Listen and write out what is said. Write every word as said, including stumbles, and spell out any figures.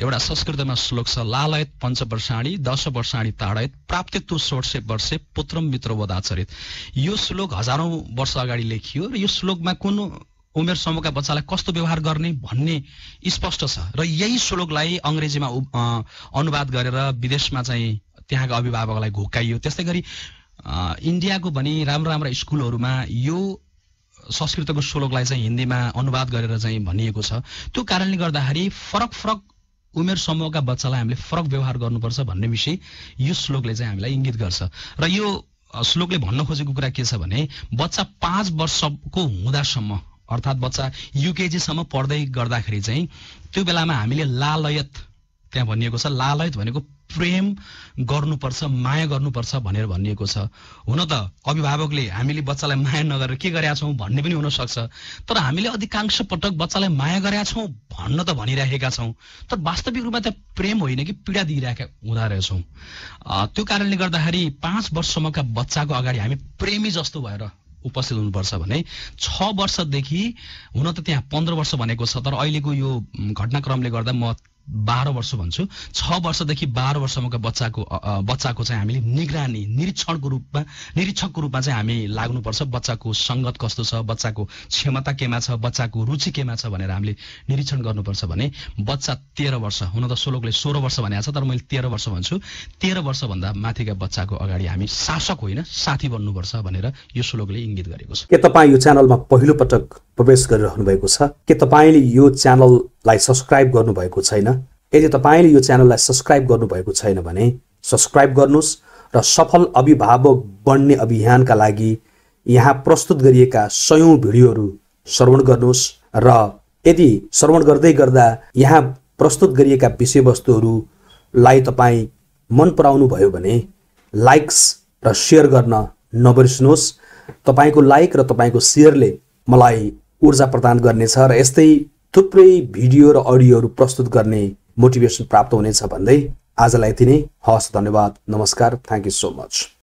एउटा संस्कृतमा श्लोक छ, लालयत पञ्चवर्षाणि दश वर्षाणि ताडयत प्राप्तित्व षोडशे वर्षे पुत्रम मित्रवदाचरित। यो श्लोक हजारौं वर्ष अगाडि लेखियो र यो श्लोकमा कुन उमेर समूहका बच्चालाई कस्तो व्यवहार गर्ने भन्ने स्पष्ट छ र यही श्लोकलाई अंग्रेजीमा अनुवाद गरेर विदेशमा चाहिँ त्यहाँका अभिभावकलाई घोकाइयो। त्यस्तै गरी इन्डियाको पनि राम्रो राम्रो स्कुलहरुमा यो संस्कृतको श्लोकलाई चाहिँ हिन्दीमा अनुवाद गरेर चाहिँ भनिएको छ। त्यो कारणले गर्दाखेरि फरक फरक उमेर समूहका बच्चालाई हामीले फरक व्यवहार गर्नुपर्छ भन्ने विषय यो श्लोकले चाहिँ हामीलाई इंगित गर्छ। र यो श्लोकले भन्न खोजेको कुरा के छ भने बच्चा पाँच वर्षको हुँदासम्म अर्थात बच्चा युकेजी सम्म पढ्दै गर्दाखेरि चाहिँ त्यो बेलामा हामीले लालयत त्यहाँ भनिएको छ। लालयत भनेको प्रेम गर्नुपर्छ, माया गर्नुपर्छ भनेर भनिएको छ। हुन त अभिभावकले हामीले बच्चालाई माया नगरेर के गरेका छौं भन्ने पनि हुन सक्छ, तर हामीले अधिकांश पटक बच्चालाई माया गरेका छौं भन्न त भनिरहेका छौं, तर वास्तविक रूपमा त प्रेम होइन कि पीडा दिइरहेका हुँदा रहेछौं। त्यो कारणले गर्दाखेरि पाँच वर्षसम्मका बच्चाको अगाडि हामी प्रेमी जस्तो भएर उपस्थित हुनुपर्छ भने छ वर्षदेखि हुन त त्यहाँ पन्ध्र वर्ष भनेको छ, तर अहिलेको यो घटनाक्रमले गर्दा म बाह्र वर्ष भन्छु। छ वर्षदेखि बाह्र वर्षसम्मका बच्चाको बच्चाको चाहिँ हामीले निगरानी निरीक्षणको रूपमा निरीक्षकको रूपमा चाहिँ हामी लाग्नुपर्छ। बच्चाको संगत कस्तो छ, बच्चाको क्षमता केमा छ, बच्चाको रुचि केमा छ भनेर हामीले निरीक्षण गर्नुपर्छ भने बच्चा तेह्र वर्ष हुन त श्लोकले सोह्र वर्ष भनेको छ, तर मैले तेह्र वर्ष भन्छु। तेह्र वर्षभन्दा माथिका बच्चाको अगाडि हामी शासक होइन साथी बन्नुपर्छ भनेर यो श्लोकले इंगित गरेको छ। के तपाईँ यो च्यानलमा पहिलो पटक प्रवेश गरिरहनु भएको छ? के तपाईँले यो च्यानललाई सब्स्क्राइब गर्नुभएको छैन? यदि तपाईँले यो च्यानललाई सब्स्क्राइब गर्नुभएको छैन भने सब्स्क्राइब गर्नुस् र सफल अभिभावक बन्ने अभियानका लागि यहाँ प्रस्तुत गरिएका सयौं भिडियोहरू श्रवण गर्नुस् र यदि श्रवण गर्दै गर्दा यहाँ प्रस्तुत गरिएका विषयवस्तुहरूलाई तपाईँ मन पराउनु भयो भने लाइक्स र शेयर गर्न नबिर्सनुहोस्। तपाईको लाइक र तपाईको शेयरले मलाई ऊर्जा प्रदान गर्नेछ र यस्तै थुप्रै भिडियो र अडियोहरू प्रस्तुत गर्ने मोटिभेसन प्राप्त हुनेछ भन्दै आजलाई यति नै। हवस्, धन्यवाद, नमस्कार, थ्यांक यू सो मच।